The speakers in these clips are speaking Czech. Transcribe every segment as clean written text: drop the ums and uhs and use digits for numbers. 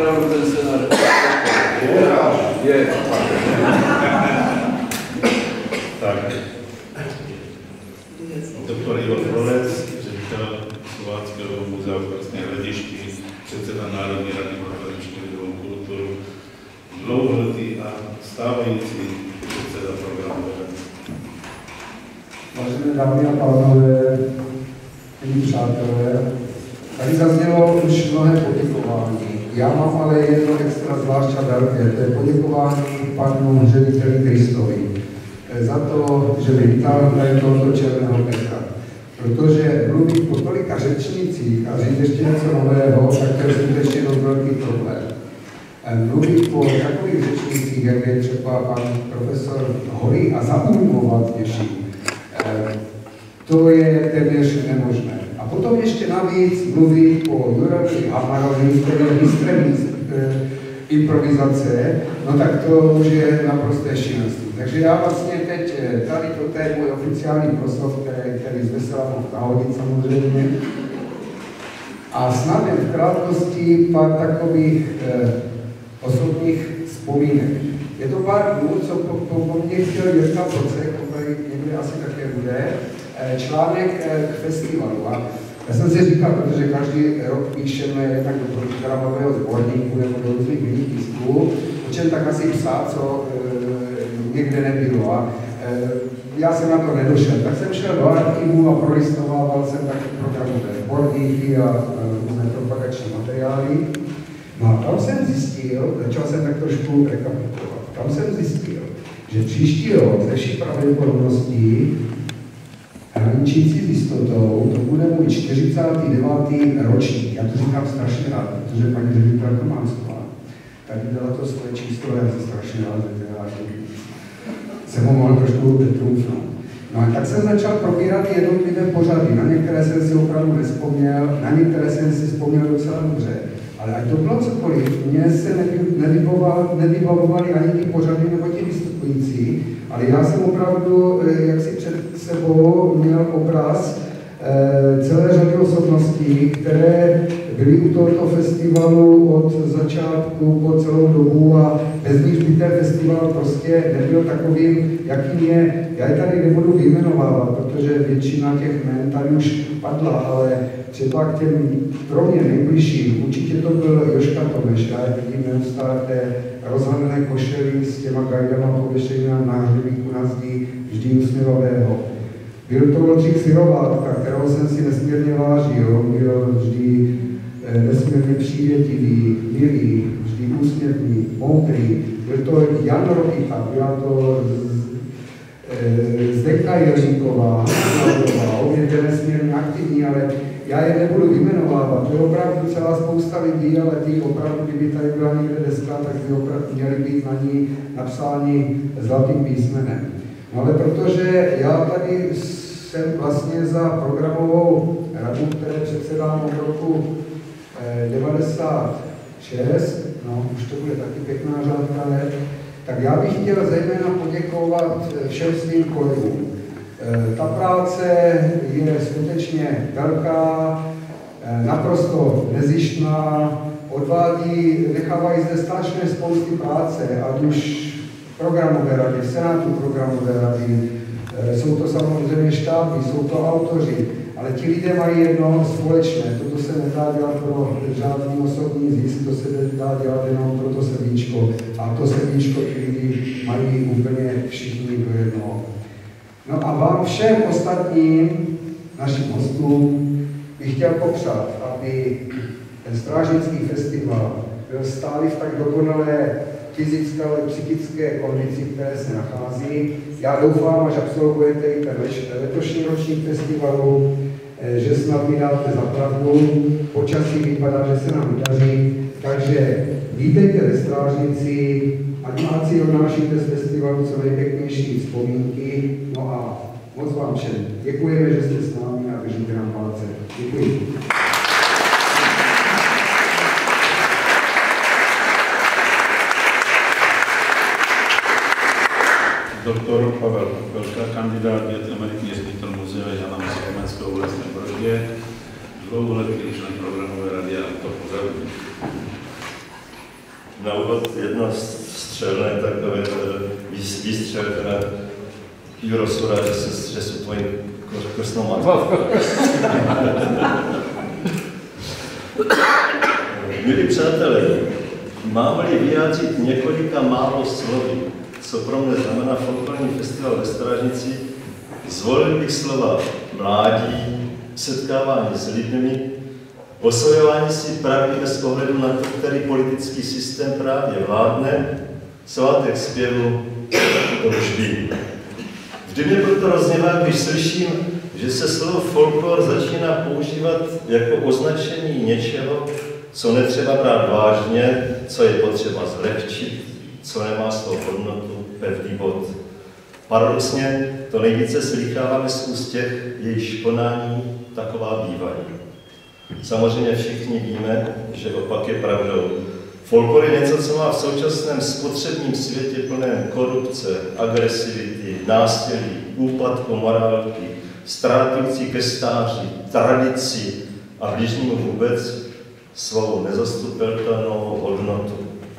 opravdu ten scénář je. Tak. Doktor Ivo Florec, ředitel Slováckého muzea v Krasné Hradišti, předseda Národní rady pro tradiční lidovou kulturu, dlouholetý a stávající předseda programu. Vážené dámy a pánové, milí přátelé, tady zaznělo už mnohé poděkování. Já mám ale jedno extra zvlášť a velké, to je poděkování panu řediteli Kristovi za to, že mi vytáhl tady tohoto černého Petra. Protože mluvit po tolika řečnicích a říct ještě něco nového, tak to je skutečně dost velký problém. Mluvit po takových řečnicích, jak je třeba pan profesor Holý a zaujmovat těší, to je téměř nemožné. A potom ještě navíc mluvit po Juravi Hamarovi, který je mistrem improvizace, no tak to už je naprosté šílenství. Takže já vlastně teď, tady to je můj oficiální proslov, který zvesela mohl nahodit samozřejmě. A snad jen v krátkosti pár takových osobních vzpomínek. Je to pár dnů, co po mně chtěl Jirka Procek, který někde asi také bude, článek k festivalu. A já jsem si říkal, protože každý rok píšeme jednak do programového sborníku nebo do různých jiných tisků, o čem tak asi psát, co někde nebylo. A já jsem na to nedošel. Tak jsem šel do archivu a prolistovával jsem taky programové sborníky a různé propagační materiály. No a tam jsem zjistil, začal jsem tak trošku rekapitulovat, tam jsem zjistil, že příští rok ze vší pravděpodobností hraničící s jistotou, to bude můj 49. ročník. Já to říkám strašně rád, protože paní ředitelka Mánsková tady dala to svoje číslo, já to strašně rád, jsem ho mohl trošku trumfnout. No a tak jsem začal probírat jednotlivé pořady. Na některé jsem si opravdu nevzpomněl, na některé jsem si vzpomněl docela dobře. Ale ať to bylo cokoliv, mně se nevybavovaly ani ty pořady nebo ti vystupující, ale já jsem opravdu, jak si před sebou měl obraz celé řady osobností, které byly u tohoto festivalu od začátku po celou dobu a bez nich by ten festival prostě nebyl takovým, jakým je. Já je tady nebudu vyjmenovávat, protože většina těch jmen tady už padla, ale třeba k těm pro mě nejbližším, určitě to byl Jožka Tomeš, já vidím neustále té rozhavené košely s těma gajdama pověšení na náhřebíku na zdi, vždy usměvavého. Byl to Oldřich Syrovátka, kterého jsem si nesmírně vážil, byl vždy nesmírně přívětivý, milý, vždy úsměvný, moudrý. Byl to Jan Rokita, byla to Zdenka Jiříková, obě byly nesmírně aktivní, ale já je nebudu vyjmenovávat. To je opravdu celá spousta lidí, ale ty opravdu, kdyby tady byla někde deska, tak by opravdu měly být na ní napsáni zlatým písmenem. No ale protože já tady jsem vlastně za programovou radu, které předsedám od roku 96, no už to bude taky pěkná řádka let, tak já bych chtěl zejména poděkovat všem svým kolegům. Ta práce je skutečně velká, naprosto nezištná, nechávají zde strašné spousty práce, ať už v programové radě, v senátu programové rady, jsou to samozřejmě štáby, jsou to autoři, ale ti lidé mají jedno společné, toto se nedá dělat pro žádný osobní zisk, to se dá dělat jenom pro to srdíčko a to srdíčko ti lidi mají úplně všichni do jednoho. No a vám všem ostatním, našim hostům, bych chtěl popřát, aby ten strážnický festival byl stále v tak dokonalé fyzické, ale psychické kondici, které se nachází. Já doufám, až absolvujete i ten letošní ročník festivalu, že snad mi dáte za pravdu. Počasí vypadá, že se nám vydaří. Takže vítejte ve Strážnici, ať si odnášíte z festivalu co nejpěknější vzpomínky. No a moc vám všem děkujeme, že jste s námi a držíte nám palce. Děkuji. Doktor Pavel Popelka, kandidát, emeritní ředitel muzea Jana Masaryka v Lesném Brodě, dlouholetý člen programové rady a autor pořadu. na úvod jedno střelné takové výstřel, teda Juro Sura, že jsou tvojí krsnou matkou. Milí přátelé, mám-li vyjádřit několika málo slovy, co pro mě znamená folklorní festival ve Strážnici, zvolil bych slova mládí, setkávání s lidmi, osvojování si pravdy bez ohledu na to, který politický systém právě vládne, svátek zpěvu, to už vím. Vždy mě proto rozněvá, když slyším, že se slovo folklor začíná používat jako označení něčeho, co netřeba brát vážně, co je potřeba zlehčit, co nemá svou hodnotu, pevný bod. Paradoxně to nejvíce slýcháváme z úst těch, jejichž konání taková bývají. Samozřejmě všichni víme, že opak je pravdou. Folklor je něco, co má v současném spotřebním světě plném korupce, agresivity, násilí, úpadku morálky, ztrátující ke stáří, tradici a bližnímu vůbec svou nezastupitelnou hodnotu.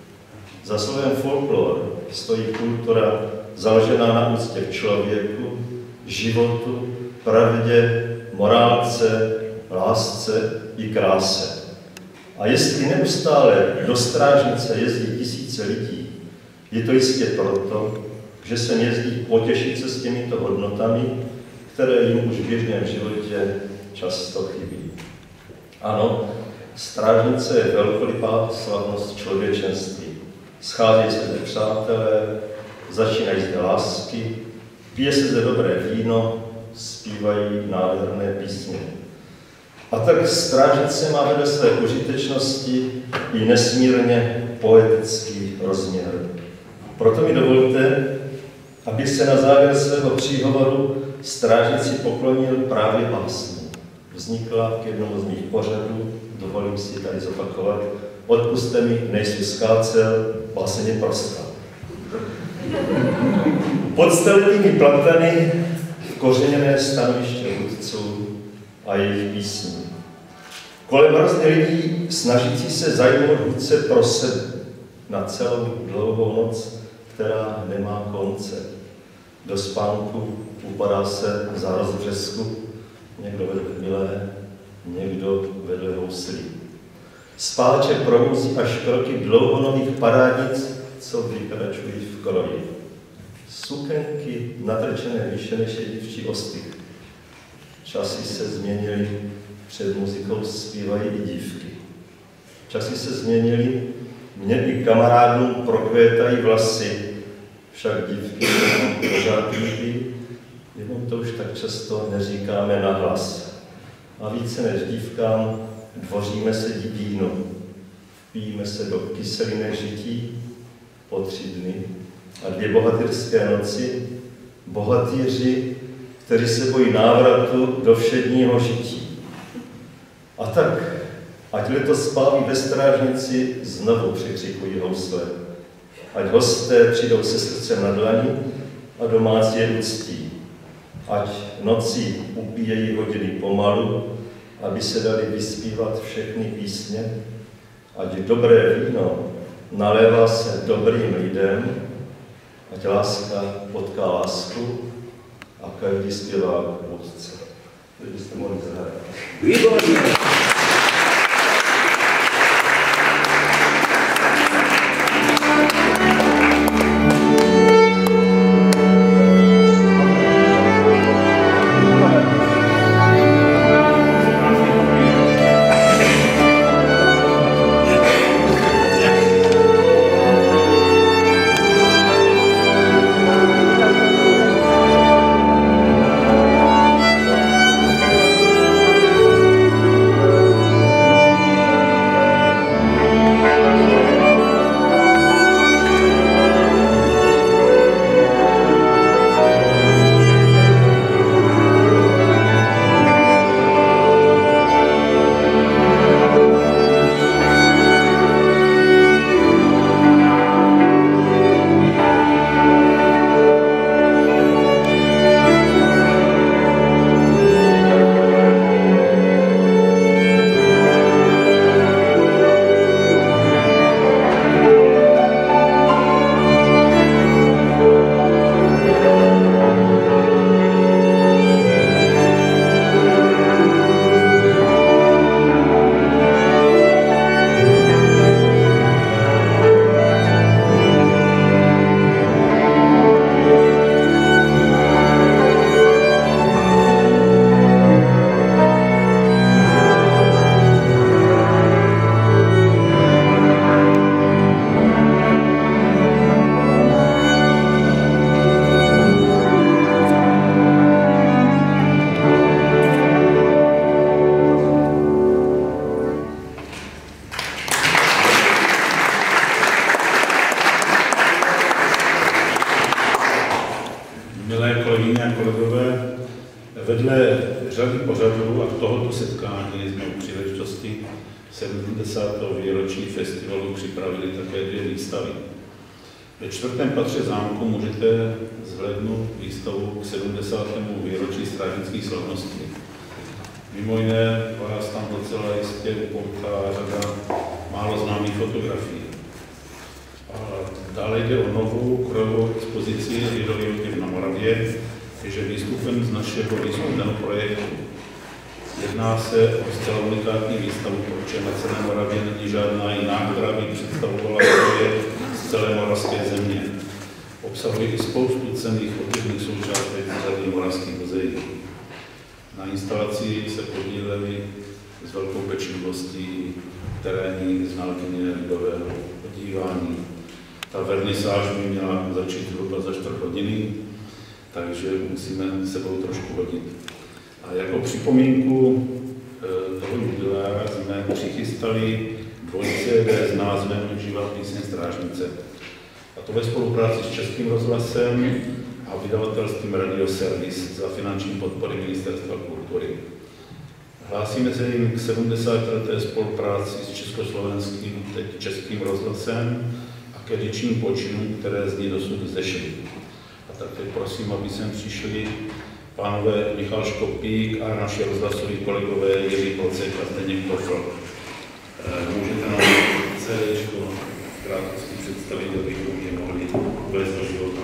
Za slovem folklor stojí kultura založená na úctě k člověku, životu, pravdě, morálce, lásce i kráse. A jestli neustále do Strážnice jezdí tisíce lidí, je to jistě proto, že sem jezdí potěšit se s těmito hodnotami, které jim už v běžném životě často chybí. Ano, Strážnice je velkolipá slavnost člověčenství. Scházejí se zde přátelé, začínají zde lásky, pije se zde dobré víno, zpívají nádherné písně. A tak Strážnice má vedle své užitečnosti i nesmírně poetický rozměr. Proto mi dovolte, abych se na závěr svého příhovoru Strážnici poklonil právě básní. Vznikla k jednomu z mých pořadů, dovolím si tady zopakovat. Odpusťte mi, nejsou skácel, báseň je prostá. Pod staletými platany vkořeněné stanoviště vůdců a jejich písní. Kolem hrozně lidí snažící se zajmout vůdce pro sebe na celou dlouhou noc, která nemá konce. Do spánku upadá se za rozbřesku, někdo vedle milé, někdo vedle houslí. Spáče probouzí až kroky dlouhonových parádnic, co vykračují v kroji. Sukenky natrčené výše než je dívčí ostych. Časy se změnily, před muzikou zpívají i dívky. Časy se změnily, mě i kamarádům prokvétají vlasy, však dívky pořád líbí, jenom to už tak často neříkáme nahlas. A více než dívkám dvoříme se víno, pijíme se do kyseliny žití po 3 dny a 2 bohatyrské noci, bohatýři, kteří se bojí návratu do všedního žití. A tak, ať letos spáví ve Strážnici, znovu překřikují housle. Ať hosté přijdou se srdcem na dlani a domácí je uctí. Ať nocí upíjejí hodiny pomalu, aby se dali vyspívat všechny písně. Ať dobré víno nalévá se dobrým lidem, ať láska potká lásku a každý zpěvá vůdce. To byste mohli zahrát. Výborně! kolegyně a kolegové, vedle řady pořadů a tohoto setkání jsme u příležitosti 70. výročí festivalu připravili také 2 výstavy. Ve 4. patře zámku můžete zhlédnout výstavu k 70. výročí strážnických slavností. Mimo jiné vás tam docela jistě upoutá řada málo známých fotografií. A dále jde o novou krojovou expozici lidový motiv na Moravě, je výstupem z našeho výzkumného projektu. Jedná se o zcela unikátní výstavu, protože na celé Moravě není žádná jiná, která by představovala projekt z celé moravské země. Obsahuje i spoustu cenných fotovních součástek z řady moravských muzeí. Na instalaci se podíleli s velkou pečlivostí terénní znalkyně lidového podívání. Ta vernisáž by měla začít zhruba za 4 hodiny, takže musíme sebou trošku hodit. A jako připomínku toho jubilea jsme přichystali 2 CD s názvem Živá píseň strážnice. A to ve spolupráci s Českým rozhlasem a vydavatelstvím Radioservis za finanční podpory Ministerstva kultury. Hlásíme se jim k 70leté spolupráci s československým, teď Českým rozhlasem a k edičním počinům, které z ní dosud vzešly. A tak teď prosím, aby sem přišli pánové Michal Škopík a naši rozhlasoví kolegové Jiří Polcek a Zdeněk Tofl. Můžete nám CDčko v krátkosti představit, abychom je mohli uvést do života.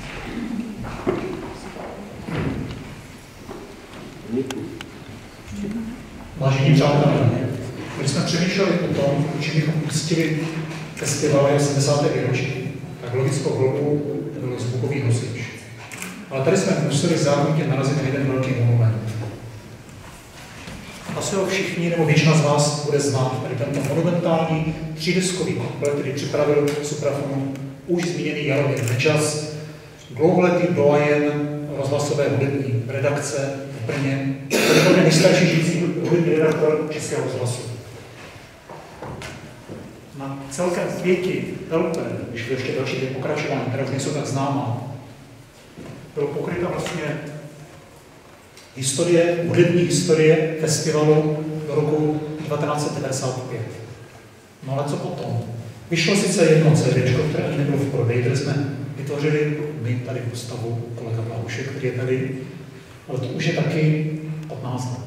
Vážení přátelé, když jsme přemýšleli o tom, že bychom pustili festival 70. výročí, tak logickou volbou byl zvukový nosič. Ale tady jsme museli zároveň narazit na jeden velký monument. Asi ho všichni, nebo většina z vás bude znát, tady tento monumentální 3deskový komplet, který připravil Suprafonu už zmíněný Jaromír Nečas, dlouholetý doyen rozhlasové hudební redakce v Brně, který byl nejstarší žijící hudební redaktor Českého rozhlasu. Na celkem 5 LP, když to ještě další 2 pokračování, které už nejsou tak známá, bylo pokryta vlastně hudební historie festivalu do roku 1995. No ale co potom? Vyšlo sice jedno CD, které ani nebylo v prodeji, které jsme vytvořili my tady v ústavu, kolega Blahušek, který je tady, ale to už je taky 15 let.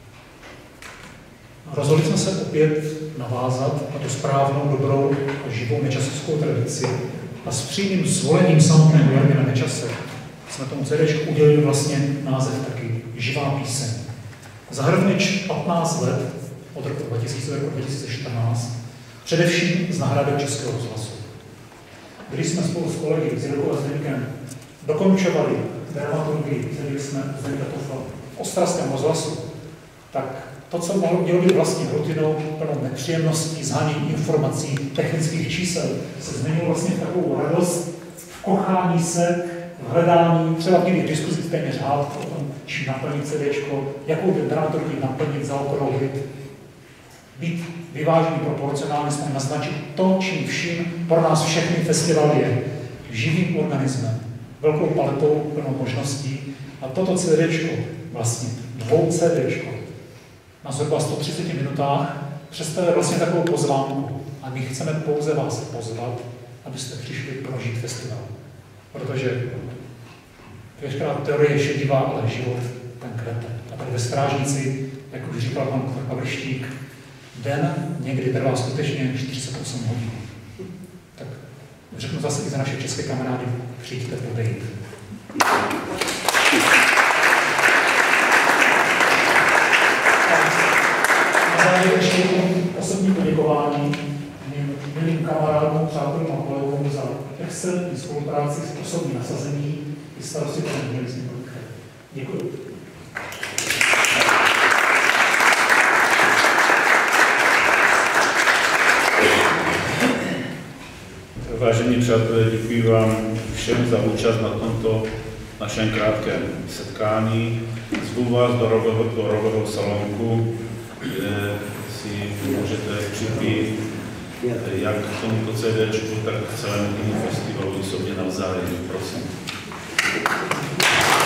Rozhodli jsme se opět navázat na tu správnou, dobrou a živou nečasovskou tradici a s přímým zvolením samotného Jaromíra Nečase jsme tomu CDčku udělili vlastně název taky Živá píseň. Zahrnuje 15 let od roku 2000 do roku 2014, především z nahrávek Českého rozhlasu. Když jsme spolu s kolegy s Jirkou a Zdeňkem dokončovali dramaturgii, který jsme Zdeňka Tofla v ostravském rozhlasu, tak to, co mělo být vlastně rutinou, plnou nepříjemností, zhánění informací, technických čísel, se změnilo vlastně v takovou radost, v kochání se, v hledání, třeba v někdy diskuzích téměř hádku o tom, čím naplnit CDčko, jakou ten dramaturgii naplnit, zaokrouhlit, být vyvážený, proporcionálně jsme naznačit to, čím vším pro nás všechny festival je. Živým organismem, velkou paletou, plnou možností. A toto CDčko, vlastně 2 CDčko, na zhruba 130 minutách, představuje vlastně takovou pozvánku. A my chceme pouze vás pozvat, abyste přišli prožít festival. Protože veškerá teorie je šedivá, ale život ten kvete. A tady ve Strážnici, jak už říkal pan Pavrštík, den někdy trvá skutečně 48 hodin. Tak řeknu zase i za naše české kamarády, přijďte podejít. Na závěr ještě osobní poděkování mým milým kamarádům, přátelům a kolegům za excelentní spolupráci s osobní nasazení i starosti panem mělistním projektem. Děkuji. Vážení přátelé, děkuji vám všem za účast na tomto našem krátkém setkání. Zvu vás do rového salonku, kde si můžete připít jak k tomuto CDčku, tak k celému tomu festivalu i sobě navzájem. Prosím.